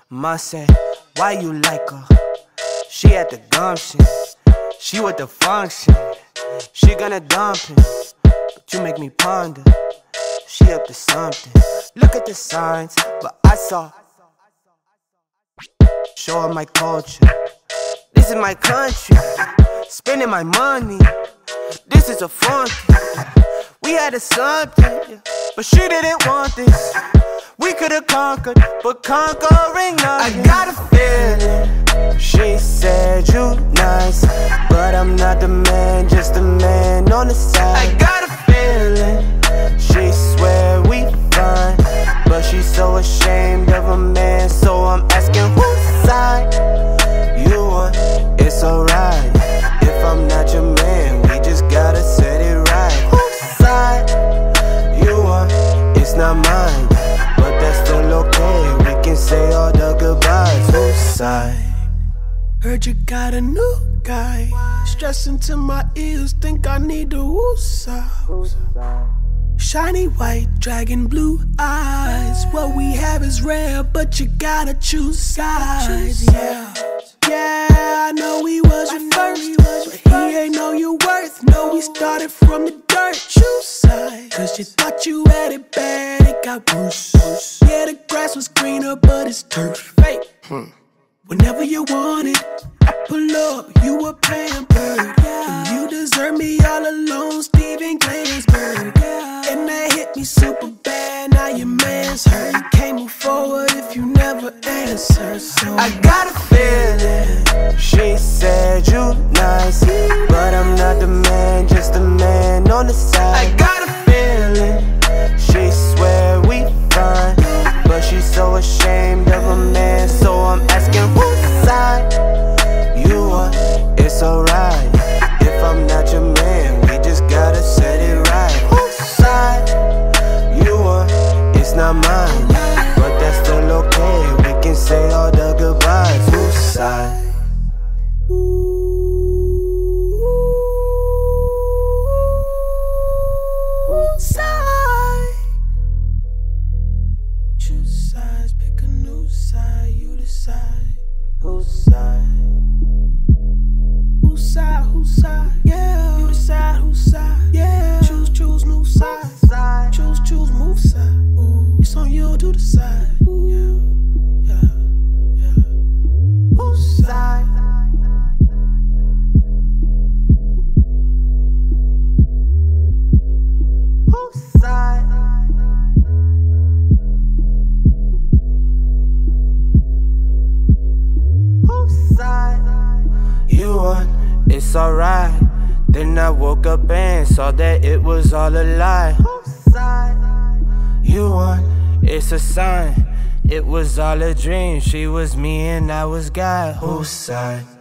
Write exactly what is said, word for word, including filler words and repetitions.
Must say, why you like her? She at the gumption, she with the function. She gonna dump him, but you make me ponder. She up to something. Look at the signs, but I saw. Show her my culture. This is my country. Spending my money. This is a fun thing. We had a something, but she didn't want this. We could've conquered, but conquering nothing. I got a feeling. She said you nice, but I'm not the man, just the man on the side. I got a feeling. She swear we fine, but she's so ashamed of a man, so I'm asking whose side you on. It's alright if I'm not your man, we just gotta set it right. Whose side you on? It's not mine, but that's still okay. We can say all the goodbyes. Whose side? Heard you got a new guy, stressing to my ears, think I need the woosah. Shiny white, dragon blue eyes. What we have is rare, but you gotta choose sides. Yeah, yeah, I know he was your first, but he ain't know your worth. No, we started from the dirt. Choose side, cause you thought you had it bad, it got worse. Yeah, the grass was greener, but it's turf. Fake. Hmm. Whenever you want it, I pull up, you a pampered. And you deserve me all alone, Steven Glansberg. And that hit me super bad, now your man's hurt. You can't move forward if you never answer. So I got a feeling. She said you nice, but I'm not the man, just the man on the side. I got a feeling. She swear we fine, but she's so ashamed of a man, so I'm asking whose side you on. It's alright if I'm not your man, we just gotta set it right. Whose side you on? It's not mine, but that's still okay. We can say all the goodbyes. Whose side? whose side? Choose sides, pick a new side, you decide. Whose side? Whose side, whose side? Yeah, you decide whose side. Yeah, choose, choose, new side. Choose, choose, move side. Ooh, it's on you to decide. Yeah, yeah, yeah. Whose side? Whose side? Whose side you on? It's alright. Then I woke up and saw that it was all a lie. Whose side you on? It's a sign. It was all a dream. She was me and I was God. Whose side?